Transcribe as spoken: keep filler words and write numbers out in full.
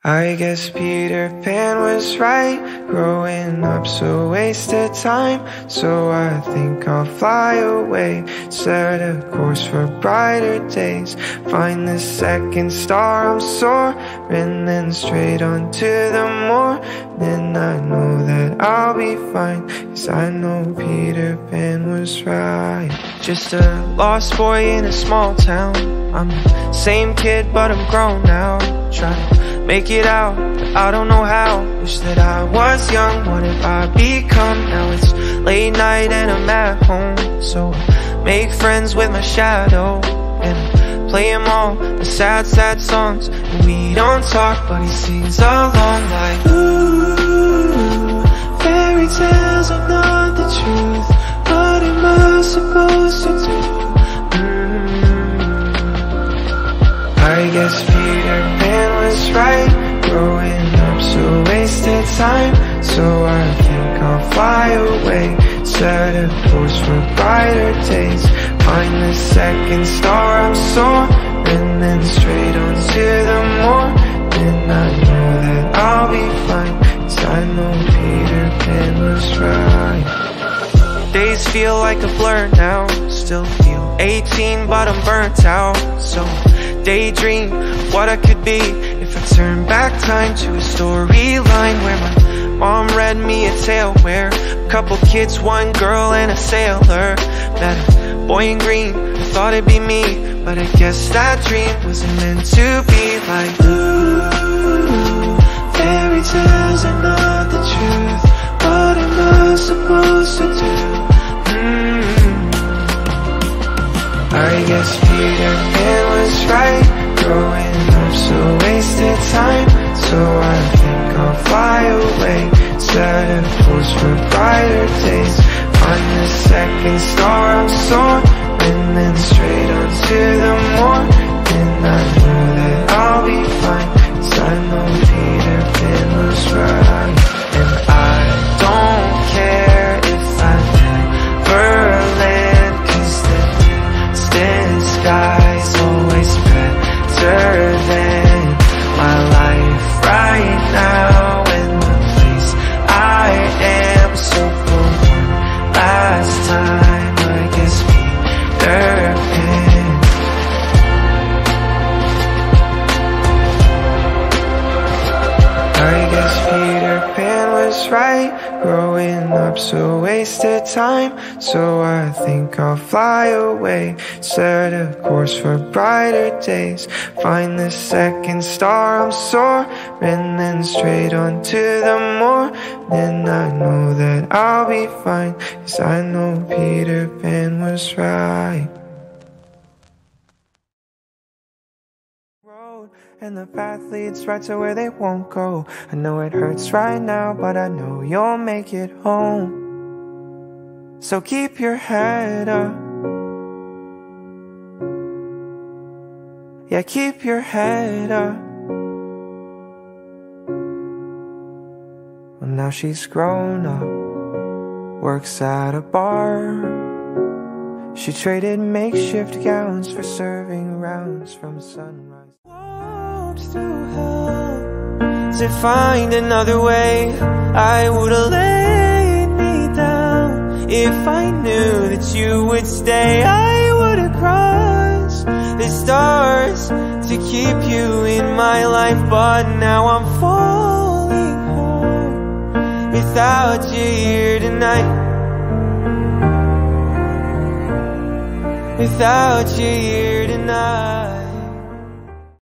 I guess Peter Pan was right. Growing up's a waste of time, so I think I'll fly away, set a course for brighter days, find the second star, I'm soaring, then straight on to the morning. I know that I'll be fine, 'cause I know Peter Pan was right. Just a lost boy in a small town, I'm the same kid but I'm grown now, trying to make it out, but I don't know how. Wish that I was young, what have I become? Now it's late night and I'm at home, so I make friends with my shadow, and I play him all the sad, sad songs. And we don't talk, but he sings along like, ooh, fairy tales are not the truth. What am I supposed to do? I guess Peter Pan was right. Growing up's a waste of time, so I think I'll fly away, set a course for brighter days, find the second star, I'm soaring, then straight on to the morning. I know that I'll be fine, 'cause I know Peter Pan was right. Days feel like a blur now, still feel eighteen but I'm burnt out, so daydream what I could be if I turn back time to a storyline where my mom read me a tale where a couple kids, one girl and a sailor met a boy in green. I thought it'd be me, but I guess that dream wasn't meant to be. Like, ooh, fairy tales are not the truth. What am I supposed to do? I guess Peter Pan was right. Growing up's a waste of time, so I think I'll fly away, set a course for brighter days, find the second star, I'm soaring, then straight on to the morning. I know that I'll be fine, 'cause I know Peter Pan was right. And I don't care if I never land, 'cause the distant sky's always better than my life right now, and the place I am. So for one last time, I guess Peter Pan. I guess Peter Pan was right. Growing up's a waste of time, so I think I'll fly away, set a course for brighter days, find the second star, I'm soaring, then straight on to the morning. I know that I'll be fine, 'cause I know Peter Pan was right. And the path leads right to where they won't go. I know it hurts right now, but I know you'll make it home. So keep your head up. Yeah, keep your head up. Well, now she's grown up, works at a bar. She traded makeshift gowns for serving rounds from sunrise. Through hell to find another way, I would've laid me down. If I knew that you would stay, I would've crossed the stars to keep you in my life. But now I'm falling hard without you here tonight, without you here tonight.